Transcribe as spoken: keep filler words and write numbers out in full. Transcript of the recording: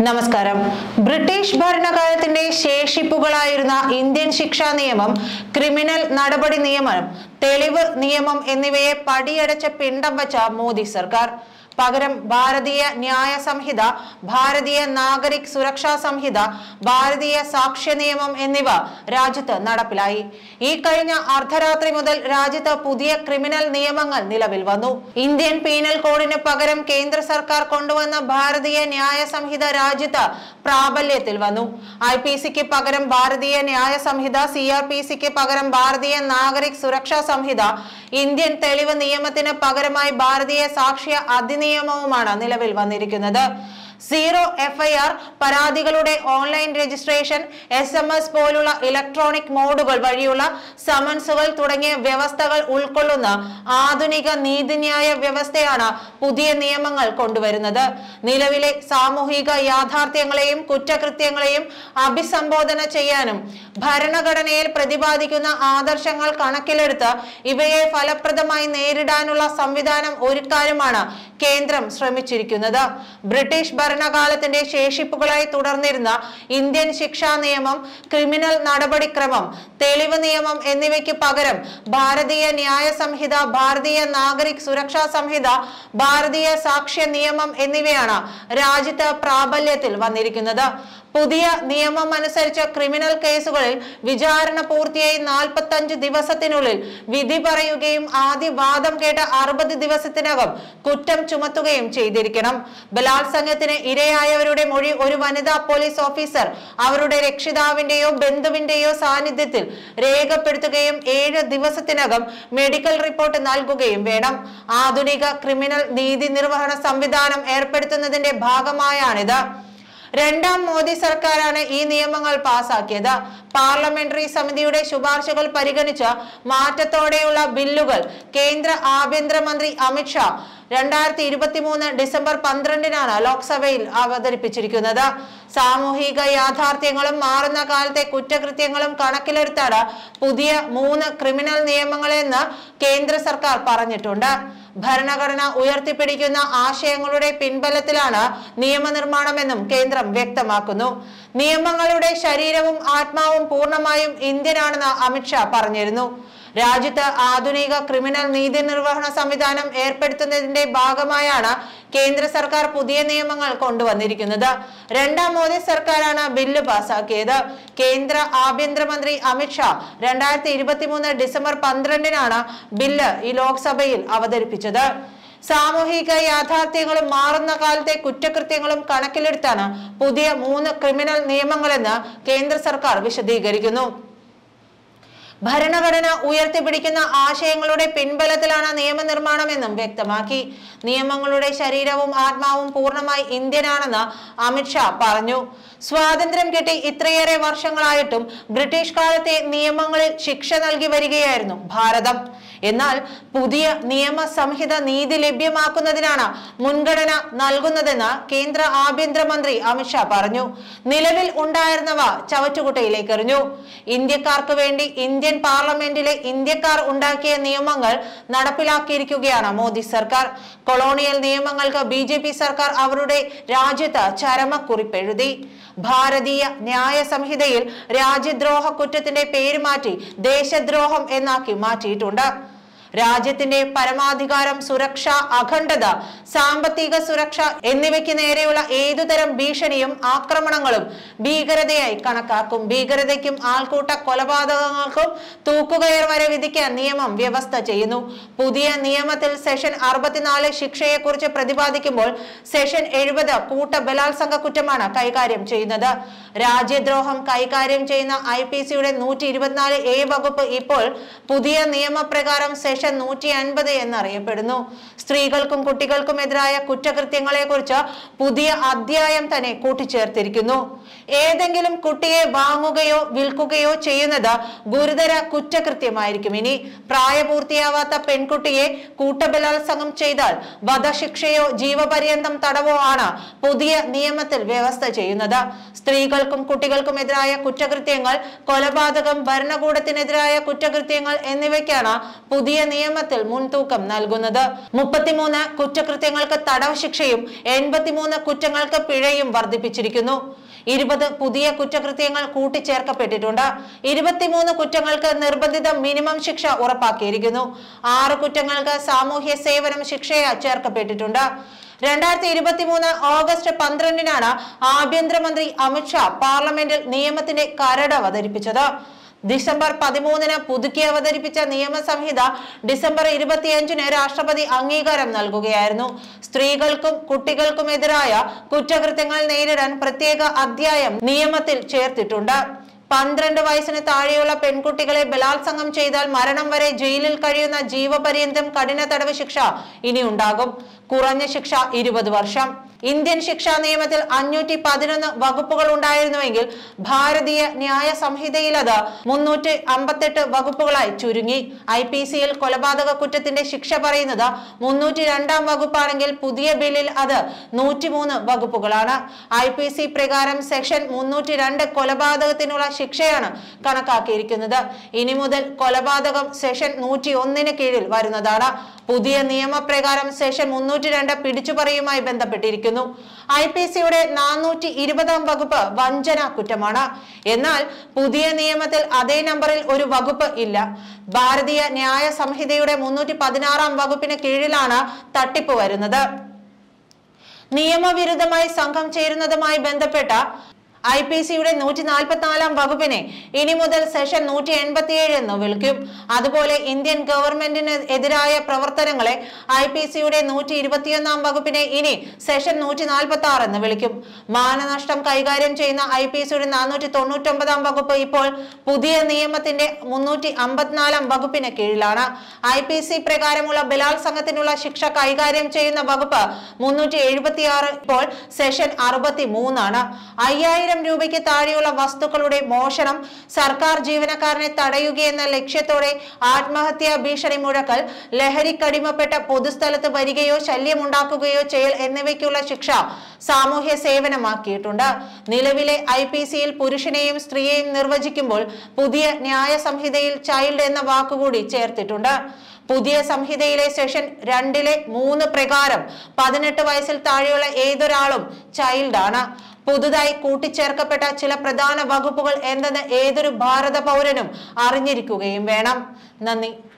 നമസ്കാരം. British ഭരണകാലത്തിന്റെ ശേഷിപ്പുകളായിരുന്ന Indian ശിക്ഷാ നിയമം, ക്രിമിനൽ നടപടി നിയമം, തെളിവ് നിയമം എന്നിവയെ പടിയടച്ച് പിണ്ടം വച്ച മോദി സർക്കാർ പകരം ഭാരതീയ ന്യായ സംഹിത, ഭാരതീയ നാഗരിക് സുരക്ഷാ സംഹിത, ഭാരതീയ സാക്ഷ്യ നിയമം എന്നിവ രാജ്യത്ത് നടപ്പിലായി. ഈ കഴിഞ്ഞ അർദ്ധരാത്രി മുതൽ രാജ്യത്ത് പുതിയ ക്രിമിനൽ നിയമങ്ങൾ നിലവിൽ വന്നു. ഇന്ത്യൻ പീനൽ കോഡിന് പകരം കേന്ദ്ര സർക്കാർ കൊണ്ടുവന്ന ഭാരതീയ ന്യായ സംഹിത രാജ്യത്ത് പ്രാബല്യത്തിൽ വന്നു. ഐ പി സിക്ക് പകരം ഭാരതീയ ന്യായ സംഹിത, സി ആർ പി സിക്ക് പകരം ഭാരതീയ നാഗരിക് സുരക്ഷാ സംഹിത, ഇന്ത്യൻ തെളിവ് നിയമത്തിന് പകരമായി ഭാരതീയ സാക്ഷ്യ അധിനിയമവുമാണ് നിലവിൽ വന്നിരിക്കുന്നത്. സീറോ എഫ് ഐ ആർ, പരാതികളുടെ online registration, S M S പോലുള്ള ഇലക്ട്രോണിക് മോഡുകൾ വഴിയുള്ള സമൻസുകൾ തുടങ്ങിയ വ്യവസ്ഥകൾ ഉൾക്കൊള്ളുന്ന ആധുനിക നീതിന്യായ വ്യവസ്ഥയാണ് പുതിയ നിയമങ്ങൾ കൊണ്ടുവരുന്നത്. നിലവിലെ സാമൂഹിക യാഥാർത്ഥ്യങ്ങളെയും കുറ്റകൃത്യങ്ങളെയും അഭിസംബോധന ചെയ്യാനും ഭരണഘടനയിൽ പ്രതിപാദിക്കുന്ന ആദർശങ്ങൾ കണക്കിലെടുത്ത് ഇവയെ ഫലപ്രദമായി നേരിടാനുള്ള സംവിധാനം ഒരുക്കാനുമാണ് കേന്ദ്രം ശ്രമിച്ചിരിക്കുന്നത്. ബ്രിട്ടീഷ് ഭരണകാലത്തിന്റെ ശേഷിപ്പുകളായി തുടർന്നിരുന്ന ഇന്ത്യൻ ശിക്ഷാ നിയമം, ക്രിമിനൽ നടപടിക്രമം, തെളിവ് നിയമം എന്നിവയ്ക്ക് പകരം ഭാരതീയ ന്യായ സംഹിത, ഭാരതീയ നാഗരിക് സുരക്ഷാ സംഹിത, ഭാരതീയ സാക്ഷ്യ നിയമം എന്നിവയാണ് രാജ്യത്ത് പ്രാബല്യത്തിൽ വന്നിരിക്കുന്നത്. പുതിയ നിയമം അനുസരിച്ച് ക്രിമിനൽ കേസുകളിൽ വിചാരണ പൂർത്തിയായി നാൽപ്പത്തി അഞ്ച് ദിവസത്തിനുള്ളിൽ വിധി പറയുകയും ആദ്യ വാദം കേട്ട അറുപത് ദിവസത്തിനകം കുറ്റം ചുമത്തുകയും ചെയ്തിരിക്കണം. ബലാത്സംഗത്തിന് ഇരയായവരുടെ മൊഴി ഒരു വനിതാ പോലീസ് ഓഫീസർ അവരുടെ രക്ഷിതാവിന്റെയോ ബന്ധുവിന്റെയോ സാന്നിധ്യത്തിൽ രേഖപ്പെടുത്തുകയും ഏഴ് ദിവസത്തിനകം മെഡിക്കൽ റിപ്പോർട്ട് നൽകുകയും വേണം. ആധുനിക ക്രിമിനൽ നീതി നിർവഹണ സംവിധാനം ഏർപ്പെടുത്തുന്നതിന്റെ ഭാഗമായാണിത്. രണ്ടാം മോദി സർക്കാരാണ് ഈ നിയമങ്ങൾ പാസാക്കിയത്. പാർലമെന്ററി സമിതിയുടെ ശുപാർശകൾ പരിഗണിച്ച് മാറ്റത്തോടെയുള്ള ബില്ലുകൾ കേന്ദ്ര ആഭ്യന്തരമന്ത്രി അമിത്ഷാ രണ്ടായിരത്തി ഇരുപത്തി മൂന്ന് ഡിസംബർ പന്ത്രണ്ടിനാണ് ലോക്സഭയിൽ അവതരിപ്പിച്ചിരിക്കുന്നത്. സാമൂഹിക യാഥാർത്ഥ്യങ്ങളും മാറുന്ന കാലത്തെ കുറ്റകൃത്യങ്ങളും കണക്കിലെടുത്താണ് പുതിയ മൂന്ന് ക്രിമിനൽ നിയമങ്ങളെന്ന് കേന്ദ്ര സർക്കാർ പറഞ്ഞിട്ടുണ്ട്. ഭരണഘടന ഉയർത്തിപ്പിടിക്കുന്ന ആശയങ്ങളുടെ പിൻബലത്തിലാണ് നിയമനിർമ്മാണമെന്നും കേന്ദ്രം വ്യക്തമാക്കുന്നു. നിയമങ്ങളുടെ ശരീരവും ആത്മാവും പൂർണ്ണമായും ഇന്ത്യനാണെന്ന് അമിത്ഷാ പറഞ്ഞിരുന്നു. രാജ്യത്ത് ആധുനിക ക്രിമിനൽ നീതി നിർവഹണ സംവിധാനം ഏർപ്പെടുത്തുന്നതിന്റെ ഭാഗമായാണ് കേന്ദ്ര സർക്കാർ പുതിയ നിയമങ്ങൾ കൊണ്ടുവന്നിരിക്കുന്നത്. രണ്ടാം മോദി സർക്കാരാണ് ബില്ല് പാസാക്കിയത്. കേന്ദ്ര ആഭ്യന്തരമന്ത്രി അമിത്ഷാ രണ്ടായിരത്തി ഇരുപത്തി മൂന്ന് ഡിസംബർ പന്ത്രണ്ടിനാണ് ബില്ല് ഈ ലോക്സഭയിൽ അവതരിപ്പിച്ചത്. സാമൂഹിക യാഥാർത്ഥ്യങ്ങളും മാറുന്ന കാലത്തെ കുറ്റകൃത്യങ്ങളും കണക്കിലെടുത്താണ് പുതിയ മൂന്ന് ക്രിമിനൽ നിയമങ്ങളെന്ന് കേന്ദ്ര സർക്കാർ വിശദീകരിക്കുന്നു. ഭരണഘടന ഉയർത്തിപ്പിടിക്കുന്ന ആശയങ്ങളുടെ പിൻബലത്തിലാണ് നിയമനിർമ്മാണമെന്നും വ്യക്തമാക്കി. നിയമങ്ങളുടെ ശരീരവും ആത്മാവും പൂർണ്ണമായി ഇന്ത്യനാണെന്ന് അമിത്ഷാ പറഞ്ഞു. സ്വാതന്ത്ര്യം കിട്ടി ഇത്രയേറെ വർഷങ്ങളായിട്ടും ബ്രിട്ടീഷ് കാലത്തെ നിയമങ്ങളിൽ ശിക്ഷ നൽകി വരികയായിരുന്നു ഭാരതം. എന്നാൽ പുതിയ നിയമ സംഹിത നീതി ലഭ്യമാക്കുന്നതിനാണ് മുൻഗണന നൽകുന്നതെന്ന് കേന്ദ്ര ആഭ്യന്തരമന്ത്രി അമിത്ഷാ പറഞ്ഞു. നിലവിൽ ഉണ്ടായിരുന്നവ ചവറ്റുകുട്ടയിലേക്ക് എറിഞ്ഞു. ഇന്ത്യക്കാർക്ക് വേണ്ടി ഇന്ത്യൻ പാർലമെന്റിലെ ഇന്ത്യക്കാർ ഉണ്ടാക്കിയ നിയമങ്ങൾ നടപ്പിലാക്കിയിരിക്കുകയാണ് മോദി സർക്കാർ. കൊളോണിയൽ നിയമങ്ങൾക്ക് ബി ജെ പി സർക്കാർ അവരുടെ രാജ്യത്ത് ചരമക്കുറിപ്പെഴുതി. ഭാരതീയ ന്യായ സംഹിതയിൽ രാജ്യദ്രോഹ കുറ്റത്തിന്റെ പേര് മാറ്റി ദേശദ്രോഹം എന്നാക്കി മാറ്റിയിട്ടുണ്ട്. രാജ്യത്തിന്റെ പരമാധികാരം, സുരക്ഷ, അഖണ്ഡത, സാമ്പത്തിക സുരക്ഷ എന്നിവയ്ക്ക് നേരെയുള്ള ഏതുതരം ഭീഷണിയും ആക്രമണങ്ങളും ഭീകരതയായി കണക്കാക്കും. ഭീകരതയ്ക്കും ആൾക്കൂട്ട കൊലപാതകങ്ങൾക്കും തൂക്കുകയർ വരെ വിധിക്കാൻ നിയമം വ്യവസ്ഥ ചെയ്യുന്നു. പുതിയ നിയമത്തിൽ സെഷൻ അറുപത്തിനാല് ശിക്ഷയെ കുറിച്ച് പ്രതിപാദിക്കുമ്പോൾ സെഷൻ എഴുപത് കൂട്ട ബലാത്സംഗ കുറ്റമാണ് കൈകാര്യം ചെയ്യുന്നത്. രാജ്യദ്രോഹം കൈകാര്യം ചെയ്യുന്ന ഐ പി സിയുടെ നൂറ്റി ഇരുപത്തിനാല് എ വകുപ്പ് ഇപ്പോൾ പുതിയ നിയമപ്രകാരം സെഷൻ നൂറ്റി അൻപത് എന്നറിയപ്പെടുന്നു. സ്ത്രീകൾക്കും കുട്ടികൾക്കും എതിരായ കുറ്റകൃത്യങ്ങളെ കുറിച്ച് പുതിയ അധ്യായം തന്നെ കൂട്ടിച്ചേർത്തിരിക്കുന്നു. ഏതെങ്കിലും കുട്ടിയെ വാങ്ങുകയോ വിൽക്കുകയോ ചെയ്യുന്നത് ഗുരുതര കുറ്റകൃത്യമായിരിക്കും. ഇനി പ്രായപൂർത്തിയാവാത്ത പെൺകുട്ടിയെ കൂട്ടബലാത്സംഗം ചെയ്താൽ വധശിക്ഷയോ ജീവപര്യന്തം തടവോ ആണ് പുതിയ നിയമത്തിൽ വ്യവസ്ഥ ചെയ്യുന്നത്. സ്ത്രീകൾക്കും കുട്ടികൾക്കും എതിരായ കുറ്റകൃത്യങ്ങൾ, കൊലപാതകം, ഭരണകൂടത്തിനെതിരായ കുറ്റകൃത്യങ്ങൾ എന്നിവയ്ക്കാണ് പുതിയ നിയമത്തിൽ മുൻതൂക്കം നൽകുന്നത്. മുപ്പത്തിമൂന്ന് കുറ്റകൃത്യങ്ങൾക്ക് തടവ് ശിക്ഷയും എൺപത്തിമൂന്ന് കുറ്റങ്ങൾക്ക് പിഴയും വർദ്ധിപ്പിച്ചിരിക്കുന്നു. ഇരുപത് പുതിയ കുറ്റകൃത്യങ്ങൾ കൂട്ടിച്ചേർക്കപ്പെട്ടിട്ടുണ്ട്. ഇരുപത്തിമൂന്ന് കുറ്റങ്ങൾക്ക് നിർബന്ധിത മിനിമം ശിക്ഷ ഉറപ്പാക്കിയിരിക്കുന്നു. ആറ് കുറ്റങ്ങൾക്ക് സാമൂഹ്യ സേവനം ശിക്ഷയാ ചേർക്കപ്പെട്ടിട്ടുണ്ട്. രണ്ടായിരത്തി ഇരുപത്തി മൂന്ന് ഓഗസ്റ്റ് പന്ത്രണ്ടിനാണ് ആഭ്യന്തരമന്ത്രി അമിത്ഷാ പാർലമെന്റിൽ നിയമത്തിന്റെ കരട് അവതരിപ്പിച്ചത്. ഡിസംബർ പതിമൂന്നിന് പുതുക്കി അവതരിപ്പിച്ച നിയമസംഹിത ഡിസംബർ ഇരുപത്തിയഞ്ചിന് രാഷ്ട്രപതി അംഗീകാരം നൽകുകയായിരുന്നു. സ്ത്രീകൾക്കും കുട്ടികൾക്കുമെതിരായ കുറ്റകൃത്യങ്ങൾ നേരിടാൻ പ്രത്യേക അധ്യായം നിയമത്തിൽ ചേർത്തിട്ടുണ്ട്. പന്ത്രണ്ട് വയസ്സിന് താഴെയുള്ള പെൺകുട്ടികളെ ബലാത്സംഗം ചെയ്താൽ മരണം വരെ ജയിലിൽ കഴിയുന്ന ജീവപര്യന്തം കഠിന തടവ് ശിക്ഷ ഇനി ഉണ്ടാകും. കുറഞ്ഞ ശിക്ഷ ഇരുപത് വർഷം. ഇന്ത്യൻ ശിക്ഷാ നിയമത്തിൽ അഞ്ഞൂറ്റി പതിനൊന്ന് വകുപ്പുകൾ ഉണ്ടായിരുന്നുവെങ്കിൽ ഭാരതീയ ന്യായ സംഹിതയിൽ അത് മുന്നൂറ്റി അമ്പത്തെട്ട് വകുപ്പുകളായി ചുരുങ്ങി. ഐ പി സിയിൽ കൊലപാതക കുറ്റത്തിന്റെ ശിക്ഷ പറയുന്നത് മുന്നൂറ്റി രണ്ടാം വകുപ്പാണെങ്കിൽ പുതിയ ബില്ലിൽ അത് നൂറ്റിമൂന്ന് വകുപ്പുകളാണ്. ഐ പി സി പ്രകാരം സെക്ഷൻ മുന്നൂറ്റി രണ്ട് കൊലപാതകത്തിനുള്ള ശിക്ഷയാണ് കണക്കാക്കിയിരിക്കുന്നത്. ഇനി മുതൽ കൊലപാതകം സെക്ഷൻ നൂറ്റി ഒന്നിന് കീഴിൽ വരുന്നതാണ്. പുതിയ നിയമപ്രകാരം സെക്ഷൻ മുന്നൂറ്റി രണ്ട് പിടിച്ചുപറിയുമായി ബന്ധപ്പെട്ടിരിക്കുന്നു. ഐ പി സിയുടെ നാനൂറ്റി ഇരുപതാം വകുപ്പ് വഞ്ചന കുറ്റമാണ്. എന്നാൽ പുതിയ നിയമത്തിൽ അതേ നമ്പറിൽ ഒരു വകുപ്പ് ഇല്ല. ഭാരതീയ ന്യായ സംഹിതയുടെ മുന്നൂറ്റി പതിനാറാം വകുപ്പിന് കീഴിലാണ് തട്ടിപ്പ് വരുന്നത്. നിയമവിരുദ്ധമായി സംഘം ചേരുന്നതുമായി ബന്ധപ്പെട്ട ഐ പി സിയുടെ നൂറ്റി നാൽപ്പത്തി നാലാം വകുപ്പിനെ ഇനി മുതൽ സെഷൻ നൂറ്റി എൺപത്തി ഏഴ് എന്ന് വിളിക്കും. അതുപോലെ ഇന്ത്യൻ ഗവൺമെന്റിന് എതിരായ പ്രവർത്തനങ്ങളെ ഐ പി സിയുടെ നൂറ്റി ഇരുപത്തിയൊന്നാം വകുപ്പിനെ ഇനി സെഷൻ നൂറ്റി നാൽപ്പത്തി ആറ് എന്ന് വിളിക്കും. മാനനഷ്ടം കൈകാര്യം ചെയ്യുന്ന ഐ പി സിയുടെ നാനൂറ്റി തൊണ്ണൂറ്റി ഒമ്പതാം വകുപ്പ് ഇപ്പോൾ പുതിയ നിയമത്തിന്റെ മുന്നൂറ്റി അമ്പത്തിനാലാം വകുപ്പിന് കീഴിലാണ്. ഐ പി സി പ്രകാരമുള്ള ബലാത്സംഗത്തിനുള്ള ശിക്ഷ കൈകാര്യം ചെയ്യുന്ന വകുപ്പ് മുന്നൂറ്റി എഴുപത്തി ആറ് ഇപ്പോൾ സെഷൻ അറുപത്തി മൂന്നാണ്. അയ്യായിരം രൂപയ്ക്ക് താഴെയുള്ള വസ്തുക്കളുടെ മോഷണം, സർക്കാർ ജീവനക്കാരനെ തടയുകയെന്ന ലക്ഷ്യത്തോടെ ആത്മഹത്യാ ഭീഷണി മുഴക്കൽ, ലഹരിക്കടിമപ്പെട്ട പൊതുസ്ഥലത്ത് വരികയോ ശല്യമുണ്ടാക്കുകയോ ചെയ്യൽ എന്നിവയ്ക്കുള്ള ശിക്ഷ സാമൂഹ്യ സേവനമാക്കിയിട്ടുണ്ട്. നിലവിലെ ഐ പി സിയിൽ പുരുഷനെയും സ്ത്രീയെയും നിർവചിക്കുമ്പോൾ പുതിയ ന്യായ സംഹിതയിൽ ചൈൽഡ് എന്ന വാക്കുകൂടി ചേർത്തിട്ടുണ്ട്. പുതിയ സംഹിതയിലെ സെഷൻ രണ്ടിലെ മൂന്ന് പ്രകാരം പതിനെട്ട് വയസ്സിൽ താഴെയുള്ള ഏതൊരാളും ചൈൽഡാണ്. പുതുതായി കൂട്ടിച്ചേർക്കപ്പെട്ട ചില പ്രധാന വകുപ്പുകൾ എന്തെന്ന് ഏതൊരു ഭാരത പൗരനും അറിഞ്ഞിരിക്കുകയും വേണം. നന്ദി.